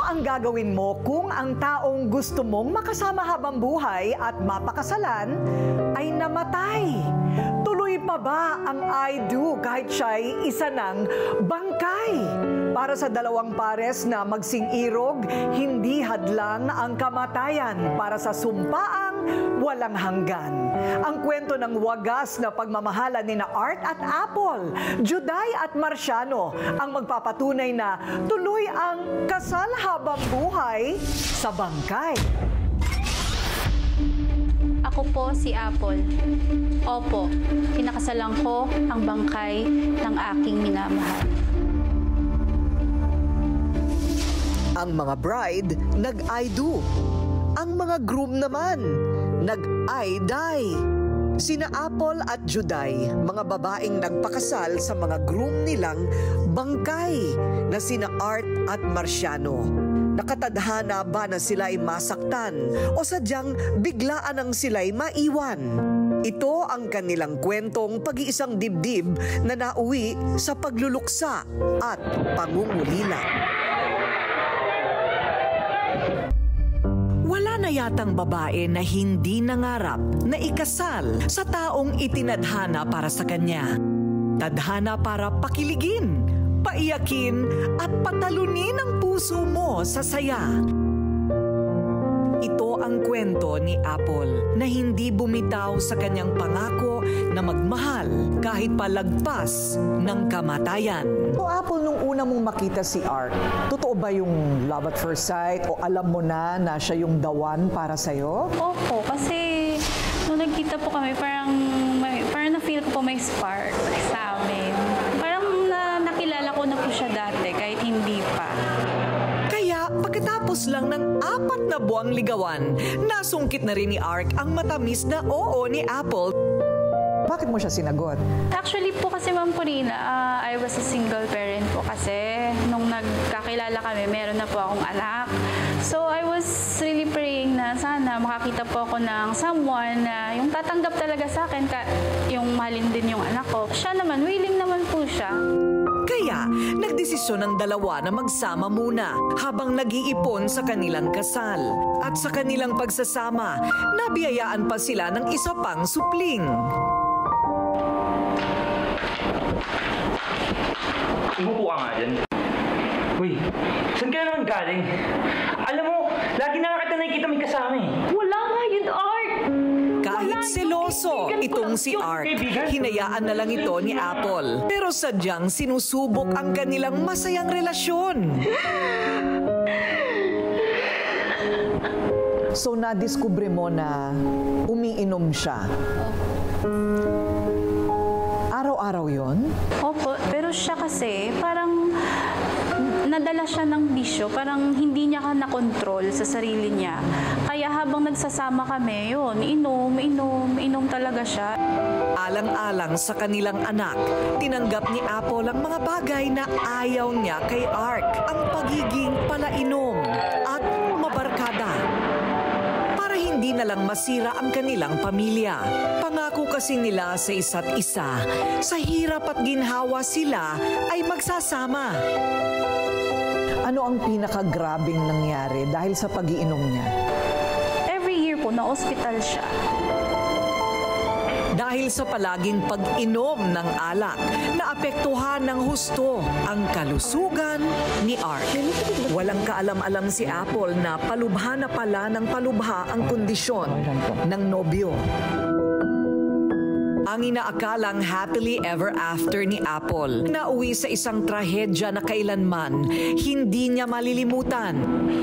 ang gagawin mo kung ang taong gusto mong makasama habang buhay at mapakasalan ay namatay? Tuloy pa ba ang I do kahit siya'y isa ng bangkay? Para sa dalawang pares na magsing-irog, hindi hadlang ang kamatayan. Para sa sumpaang walang hanggan. Ang kwento ng wagas na pagmamahalan ni Art at Apple, Juday at Marciano, ang magpapatunay na tuloy ang kasal habang buhay sa bangkay. Ako po si Apple. Opo, kinakasalan ko ang bangkay ng aking minamahal. Ang mga bride, nag-I do. Ang mga groom naman, nag-I die. Sina Apple at Juday, mga babaeng nagpakasal sa mga groom nilang bangkay na sina Art at Marciano. Nakatadhana ba na sila'y masaktan o sadyang biglaan ang sila'y maiwan? Ito ang kanilang kwentong pag-iisang dibdib na nauwi sa pagluluksa at pangungulila. Wala na yatang babae na hindi nangarap na ikasal sa taong itinadhana para sa kanya. Tadhana para pakiligin, paiyakin at patalunin ang puso mo sa saya. Ito ang kwento ni Apple na hindi bumitaw sa kanyang pangako na magmahal kahit palagpas ng kamatayan. So Apple, nung una mong makita si Art, totoo ba yung love at first sight o alam mo na siya yung the one para sa'yo? Opo, kasi nung nagkita po kami, parang na-feel ko po may spark sa amin. Parang nakilala ko na po siya dati kahit hindi pa. Kaya pagkatapos lang ng 4 na buwang ligawan, nasungkit na rin ni Art ang matamis na oo ni Apple. Bakit mo siya sinagot? Actually po kasi Ma'am Corina, I was a single parent po kasi nung nagkakilala kami, meron na po akong anak. So I was really praying na sana makakita po ako ng someone na yung tatanggap talaga sa akin, yung mahalin din yung anak ko. Siya naman, willing naman po siya. Kaya, nagdesisyon ng dalawa na magsama muna habang nag-iipon sa kanilang kasal. At sa kanilang pagsasama, nabiyayaan pa sila ng isa pang supling. Umupo ka nga dyan. Uy, saan ka na naman galing? Alam mo, lagi na kita nakikita may kasama eh. Wala nga yun, Art! Kahit seloso itong si Art, hinayaan na lang ito ni Apple. Pero sadyang sinusubok ang kanilang masayang relasyon. So nadiskubre mo na umiinom siya. Araw-araw yon? Opo, pero siya kasi parang nadala siya ng bisyo, parang hindi niya ka nakontrol sa sarili niya. Kaya habang nagsasama kami, yun, inom talaga siya. Alang-alang sa kanilang anak, tinanggap ni Apple ang mga bagay na ayaw niya kay Art, ang pagiging palainom at mabarkada. Para hindi na lang masira ang kanilang pamilya. Pangako kasi nila sa isa't isa, sa hirap at ginhawa sila ay magsasama. Ano ang pinakagrabing nangyari dahil sa pag-iinom niya? Every year po, na-hospital siya. Dahil sa palaging pag-inom ng alak, naapektuhan ng husto ang kalusugan ni Art. Walang kaalam-alam si Apple na palubha na pala ng palubha ang kondisyon ng nobyo. Ang inaakalang happily ever after ni Apple, nauwi sa isang trahedya na kailanman hindi niya malilimutan.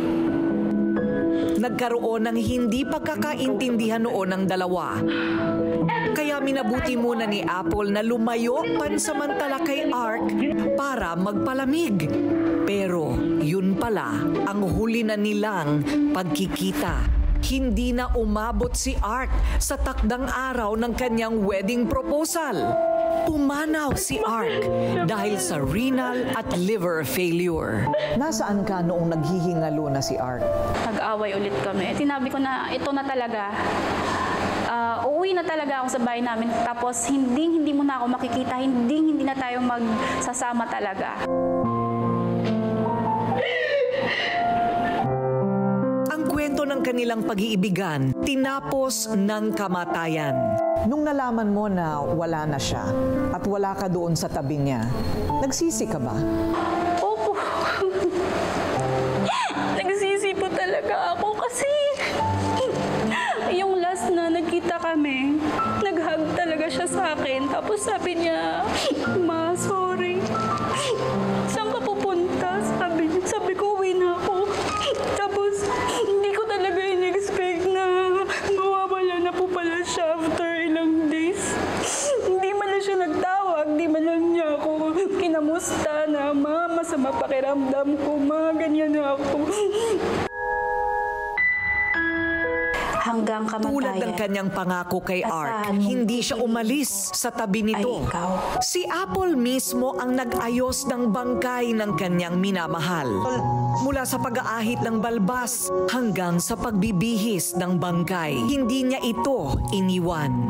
Nagkaroon ng hindi pagkakaintindihan noon ng dalawa. Kaya minabuti muna ni Apple na lumayo pansamantala kay Art para magpalamig. Pero yun pala ang huli na nilang pagkikita. Hindi na umabot si Art sa takdang araw ng kanyang wedding proposal. Pumanaw si Art dahil sa renal at liver failure. Nasaan ka noong naghihingalo na si Art? Nag-away ulit kami. Tinabi ko na ito na talaga. Uuwi na talaga ako sa bahay namin. Tapos hindi mo na ako makikita. Hindi na tayo magsasama talaga. kanilang pag-iibigan tinapos ng kamatayan. Nung nalaman mo na wala na siya at wala ka doon sa tabi niya, nagsisi ka ba? Opo. Nagsisi po talaga ako kasi yung last na nagkita kami, nag-hug talaga siya sa akin. Tapos sabi niya, "Ma, sorry. Saan ka pupunta?" Sabi ko, "Uwi na ako." Tapos hindi ko talaga in-expect na mawawala na po pala siya after ilang days. Hindi man lang siya nagtawag, hindi man lang niya ako kinamusta na, "Ma, masama pakiramdam ko, ma, ganyan na ako." Hanggang kamatayan. Tulad ng kanyang pangako kay Ark, hindi siya umalis sa tabi nito. Si Apple mismo ang nag-ayos ng bangkay ng kanyang minamahal. Mula sa pag-aahit ng balbas hanggang sa pagbibihis ng bangkay, hindi niya ito iniwan.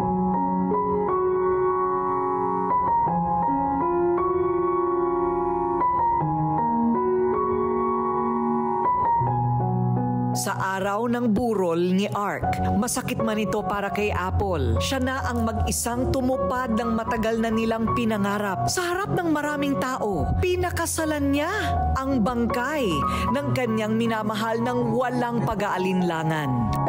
Sa araw ng burol ni Ark, masakit man ito para kay Apple. Siya na ang mag-isang tumupad ng matagal na nilang pinangarap. Sa harap ng maraming tao, pinakasalan niya ang bangkay ng kanyang minamahal ng walang pag-aalinlangan.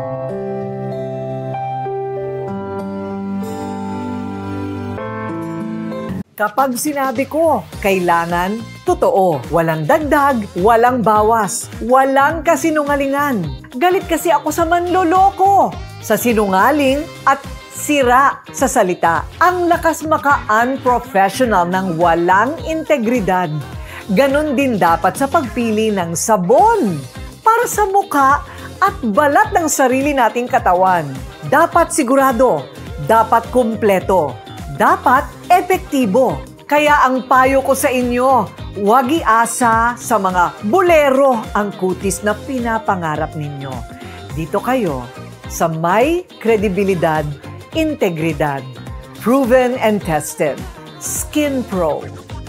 Kapag sinabi ko, kailangan, totoo. Walang dagdag, walang bawas, walang kasinungalingan. Galit kasi ako sa manloloko, sa sinungaling at sira sa salita. Ang lakas maka-unprofessional ng walang integridad. Ganon din dapat sa pagpili ng sabon para sa mukha at balat ng sarili nating katawan. Dapat sigurado, dapat kumpleto, dapat epektibo. Kaya ang payo ko sa inyo, huwag iasa sa mga bolero ang kutis na pinapangarap ninyo. Dito kayo sa may kredibilidad, integridad, proven and tested. Skin Pro.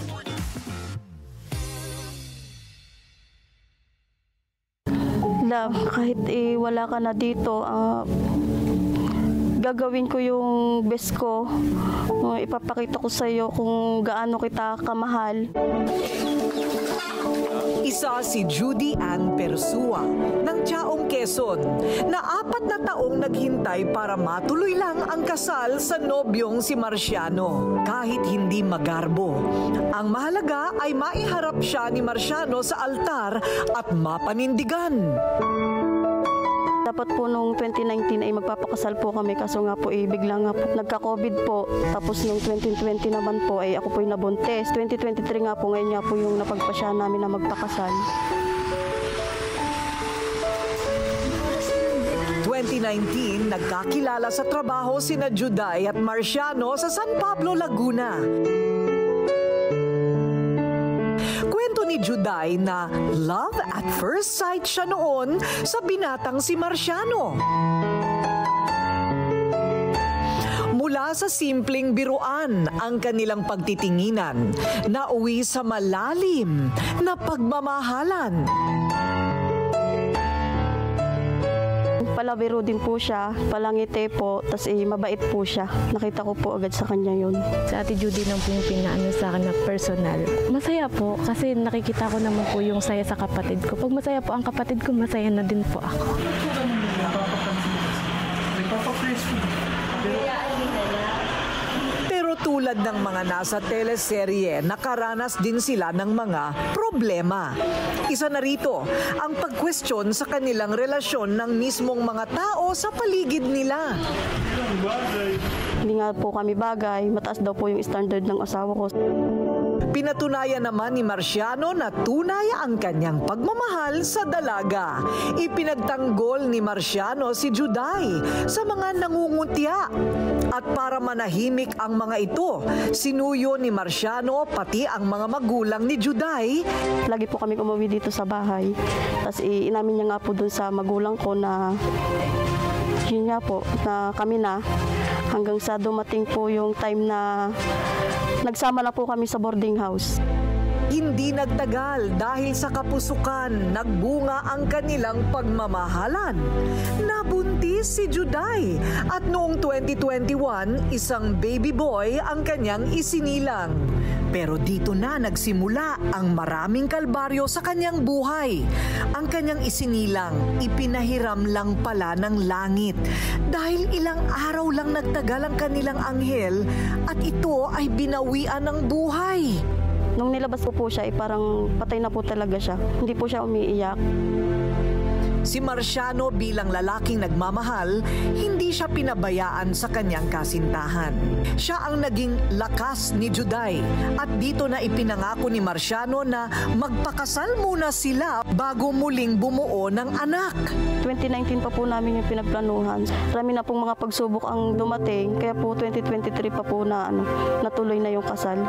Love, kahit wala ka na dito, gagawin ko yung best ko. Ipapakita ko sa iyo kung gaano kita kamahal. Isa si Judy Ann Persua ng Chaong, Quezon na 4 na taong naghintay para matuloy lang ang kasal sa nobyong si Marciano. Kahit hindi magarbo, ang mahalaga ay maiharap siya ni Marciano sa altar at mapanindigan. Dapat po nung 2019 ay magpapakasal po kami, kaso nga po bigla nga po nagka-COVID po. Tapos nung 2020 naman po ay ako po yung nabuntis. 2023 nga po, ngayon nga po yung napagpasya namin na magpakasal. 2019, nagkakilala sa trabaho sina Juday at Marciano sa San Pablo, Laguna. Kwento ni Juday na love at first sight siya noon sa binatang si Marciano. Mula sa simpleng biruan ang kanilang pagtitinginan, nauwi sa malalim na pagmamahalan. Palabiro din po siya, palangiti po, tas mabait po siya. Nakita ko po agad sa kanya yun. Sa Ate Judy nang po yung pinaano sa akin na personal. Masaya po kasi nakikita ko naman po yung saya sa kapatid ko. Pag masaya po ang kapatid ko, masaya na din po ako. Pero tulad ng mga nasa teleserye, nakaranas din sila ng mga problema. Isa na rito, ang pag-question sa kanilang relasyon ng mismong mga tao sa paligid nila. Hindi nga po kami bagay, mataas daw po yung standard ng asawa ko. Pinatunayan naman ni Marciano na tunay ang kanyang pagmamahal sa dalaga. Ipinagtanggol ni Marciano si Juday sa mga nangungutya. At para manahimik ang mga ito, sinuyo ni Marciano pati ang mga magulang ni Juday. Lagi po kami umuwi dito sa bahay. Tapos inamin niya nga po dun sa magulang ko na yun nga po, na kami na. Hanggang sa dumating po yung time na nagsama na po kami sa boarding house. Hindi nagtagal dahil sa kapusukan, nagbunga ang kanilang pagmamahalan. Nabuntis si Juday at noong 2021, isang baby boy ang kanyang isinilang. Pero dito na nagsimula ang maraming kalbaryo sa kanyang buhay. Ang kanyang isinilang, ipinahiram lang pala ng langit. Dahil ilang araw lang nagtagal ang kanilang anghel at ito ay binawian ng buhay. Nung nilabas ko po siya, parang patay na po talaga siya. Hindi po siya umiiyak. Si Marciano bilang lalaking nagmamahal, hindi siya pinabayaan sa kanyang kasintahan. Siya ang naging lakas ni Juday at dito na ipinangako ni Marciano na magpakasal muna sila bago muling bumuo ng anak. 2019 pa po namin yung pinagplanuhan. Marami na pong mga pagsubok ang dumating, kaya po 2023 pa po na natuloy na yung kasal.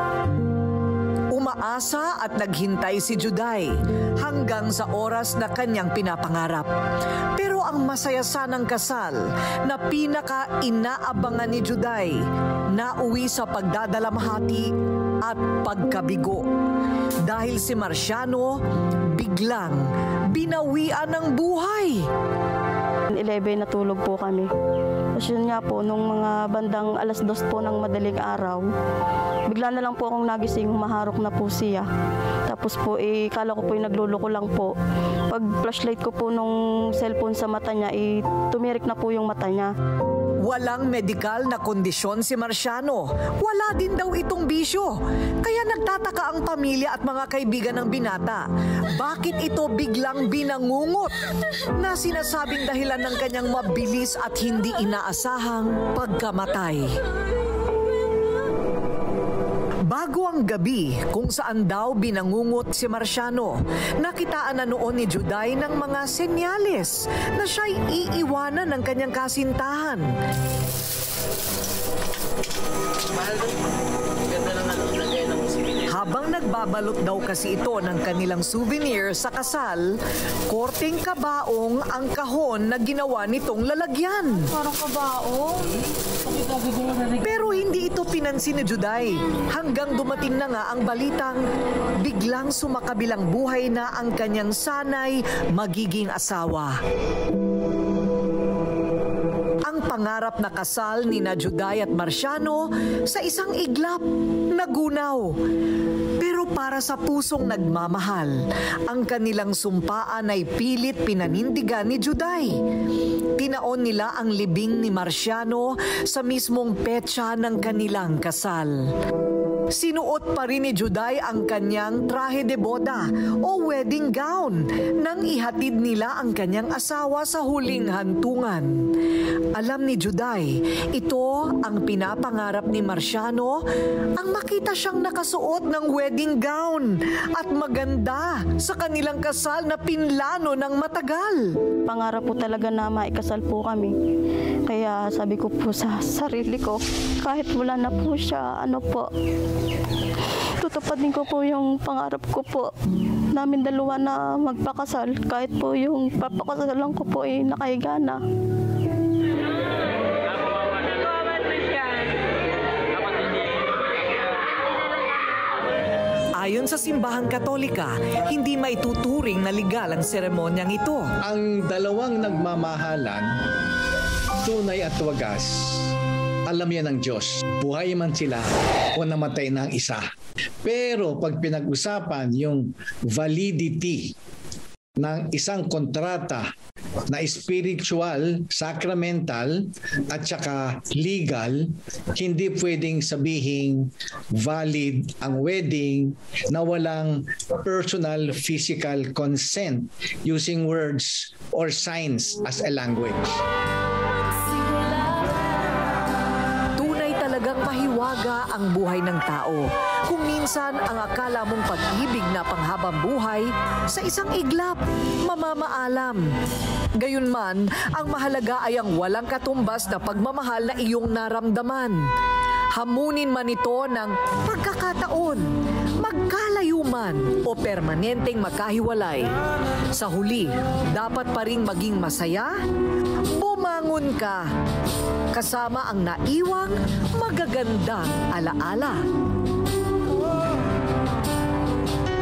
Umaasa at naghintay si Juday hanggang sa oras na kanyang pinapangarap. Pero ang masaya sanang kasal na pinaka-inaabangan ni Juday, nauwi sa pagdadalamhati at pagkabigo. Dahil si Marciano biglang binawian ng buhay. 11 natulog po kami. Tapos yun nga po, nung mga bandang 2:00 po ng madaling araw, bigla na lang po akong nagising, maharok na po siya. Tapos po, kala ko po nagluloko lang po. Pag flashlight ko po nung cellphone sa mata niya, tumirik na po yung mata niya. Walang medikal na kondisyon si Marciano. Wala din daw itong bisyo. Kaya nagtataka ang pamilya at mga kaibigan ng binata. Bakit ito biglang binangungot? Na sinasabing dahilan ng kanyang mabilis at hindi inaasahang pagkamatay. Bago ang gabi kung saan daw binangungot si Marciano, nakitaan na noon ni Juday ng mga senyales na siya'y iiwanan ng kanyang kasintahan. Habang nagbabalot daw kasi ito ng kanilang souvenir sa kasal, korteng kabaong ang kahon na ginawa nitong lalagyan. Parang kabaong. Pero hindi ito pinansin ni Juday hanggang dumating na nga ang balitang biglang sumakabilang buhay na ang kanyang sanay magiging asawa. Ang pangarap na kasal ni Juday at Marciano sa isang iglap nagunaw. Pero para sa pusong nagmamahal, ang kanilang sumpaan ay pilit pinanindigan ni Juday. Tinaon nila ang libing ni Marciano sa mismong petsa ng kanilang kasal. Sinuot pa rin ni Juday ang kanyang traje de boda o wedding gown nang ihatid nila ang kanyang asawa sa huling hantungan. Alam ni Juday, ito ang pinapangarap ni Marciano, ang makita siyang nakasuot ng wedding gown at maganda sa kanilang kasal na pinlano ng matagal. Pangarap po talaga na maikasal po kami. Kaya sabi ko po sa sarili ko, kahit wala na po siya, tutupadin ko po yung pangarap ko po namin dalawa na magpakasal. Kahit po yung papakasalan ko po nakahiga na. Ayon sa simbahang Katolika, hindi maituturing na legal ang seremonyang ito. Ang dalawang nagmamahalan, tunay at wagas, alam yan ng Diyos. Buhay man sila o namatay na ang isa. Pero pag pinag-usapan yung validity ng isang kontrata na spiritual, sacramental, at saka legal, hindi pwedeng sabihing valid ang wedding na walang personal physical consent using words or signs as a language. Talagang mahiwaga ang buhay ng tao. Kung minsan ang akala mong pag-ibig na panghabang buhay, sa isang iglap, mamamaalam. Gayunman, ang mahalaga ay ang walang katumbas na pagmamahal na iyong naramdaman. Hamunin man ito ng pagkakataon, magkalayo man o permanenteng magkahiwalay. Sa huli, dapat pa ring maging masaya, bumangon ka, kasama ang naiwang magagandang alaala.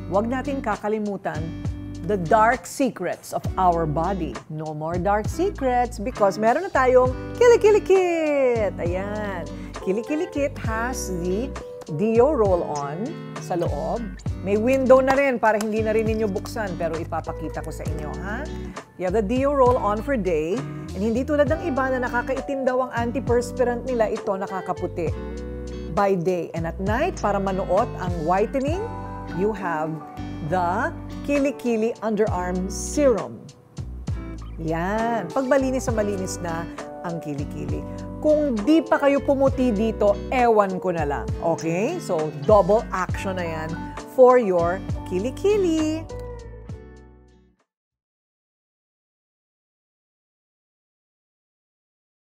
huwag natin kakalimutan the dark secrets of our body. No more dark secrets because meron na tayong Kili-Kili Kit. Ayan. Kili-Kili Kit has the Deo roll-on sa loob. May window na rin para hindi na rin ninyo buksan pero ipapakita ko sa inyo, ha? You have the Deo roll-on for day and hindi tulad ng iba na nakakaitim daw ang antiperspirant nila, ito nakakaputi by day. And at night, para manuot ang whitening, you have the Kili-Kili Underarm Serum. Yan. Pag malinis na malinis na ang Kili-Kili. Kung di pa kayo pumuti dito, ewan ko na lang. Okay? So, double action na yan for your Kili-Kili.